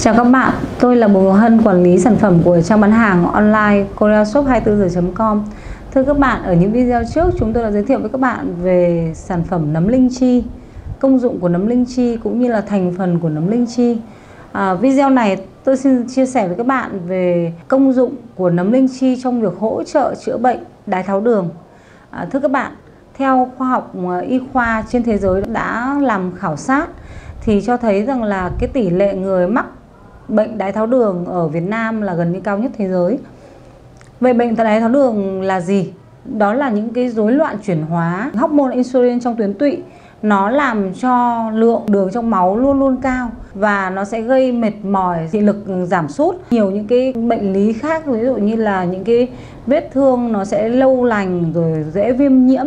Chào các bạn, tôi là Bùi Ngọc Hân, quản lý sản phẩm của trang bán hàng online koreashop24giờ.com. Thưa các bạn, ở những video trước chúng tôi đã giới thiệu với các bạn về sản phẩm nấm linh chi, công dụng của nấm linh chi cũng như là thành phần của nấm linh chi. Video này tôi xin chia sẻ với các bạn về công dụng của nấm linh chi trong việc hỗ trợ chữa bệnh đái tháo đường. Thưa các bạn, theo khoa học y khoa trên thế giới đã làm khảo sát thì cho thấy rằng là cái tỷ lệ người mắc bệnh đái tháo đường ở Việt Nam là gần như cao nhất thế giới. Vậy bệnh đái tháo đường là gì? Đó là những cái rối loạn chuyển hóa hormone insulin trong tuyến tụy. Nó làm cho lượng đường trong máu luôn luôn cao và nó sẽ gây mệt mỏi, thị lực giảm sút. Nhiều những cái bệnh lý khác, ví dụ như là những cái vết thương nó sẽ lâu lành rồi dễ viêm nhiễm.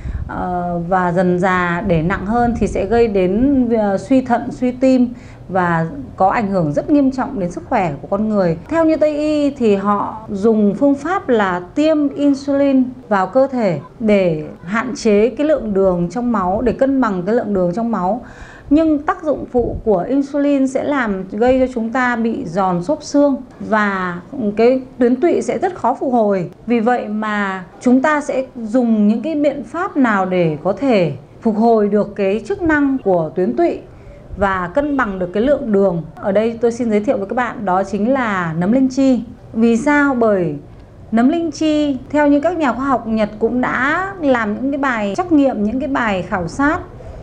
Và dần dà để nặng hơn thì sẽ gây đến suy thận, suy tim và có ảnh hưởng rất nghiêm trọng đến sức khỏe của con người. Theo như Tây y thì họ dùng phương pháp là tiêm insulin vào cơ thể để hạn chế cái lượng đường trong máu, để cân bằng cái lượng đường trong máu. Nhưng tác dụng phụ của insulin sẽ làm gây cho chúng ta bị giòn xốp xương và cái tuyến tụy sẽ rất khó phục hồi. Vì vậy mà chúng ta sẽ dùng những cái biện pháp nào để có thể phục hồi được cái chức năng của tuyến tụy và cân bằng được cái lượng đường. Ở đây tôi xin giới thiệu với các bạn đó chính là nấm linh chi. Vì sao? Bởi nấm linh chi theo như các nhà khoa học Nhật cũng đã làm những cái bài trắc nghiệm, những cái bài khảo sát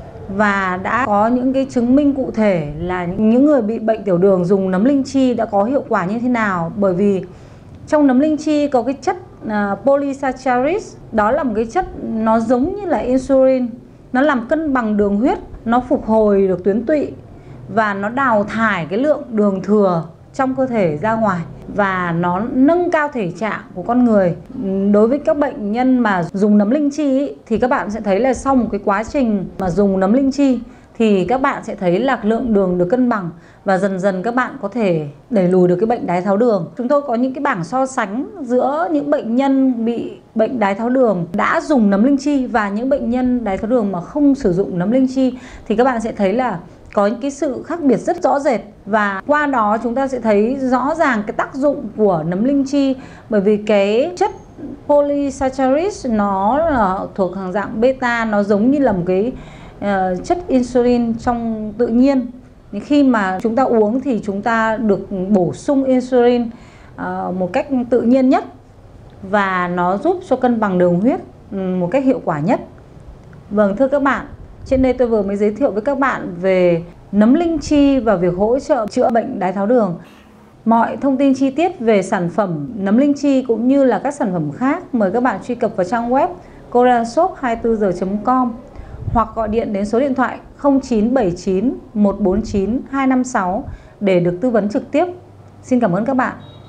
và đã có những cái chứng minh cụ thể là những người bị bệnh tiểu đường dùng nấm linh chi đã có hiệu quả như thế nào. Bởi vì trong nấm linh chi có cái chất polysaccharides, đó là một cái chất nó giống như là insulin, nó làm cân bằng đường huyết, nó phục hồi được tuyến tụy và nó đào thải cái lượng đường thừa trong cơ thể ra ngoài và nó nâng cao thể trạng của con người. Đối với các bệnh nhân mà dùng nấm linh chi thì các bạn sẽ thấy là sau một cái quá trình mà dùng nấm linh chi thì các bạn sẽ thấy là lượng đường được cân bằng và dần dần các bạn có thể đẩy lùi được cái bệnh đái tháo đường. Chúng tôi có những cái bảng so sánh giữa những bệnh nhân bị bệnh đái tháo đường đã dùng nấm linh chi và những bệnh nhân đái tháo đường mà không sử dụng nấm linh chi, thì các bạn sẽ thấy là có những cái sự khác biệt rất rõ rệt. Và qua đó chúng ta sẽ thấy rõ ràng cái tác dụng của nấm linh chi, bởi vì cái chất polysaccharides nó là thuộc hàng dạng beta, nó giống như là một cái chất insulin trong tự nhiên. Khi mà chúng ta uống thì chúng ta được bổ sung insulin một cách tự nhiên nhất và nó giúp cho cân bằng đường huyết một cách hiệu quả nhất. Vâng, thưa các bạn, trên đây tôi vừa mới giới thiệu với các bạn về nấm linh chi và việc hỗ trợ chữa bệnh đái tháo đường. Mọi thông tin chi tiết về sản phẩm nấm linh chi cũng như là các sản phẩm khác, mời các bạn truy cập vào trang web koreashop24giờ.com hoặc gọi điện đến số điện thoại 0979 149 256 để được tư vấn trực tiếp. Xin cảm ơn các bạn.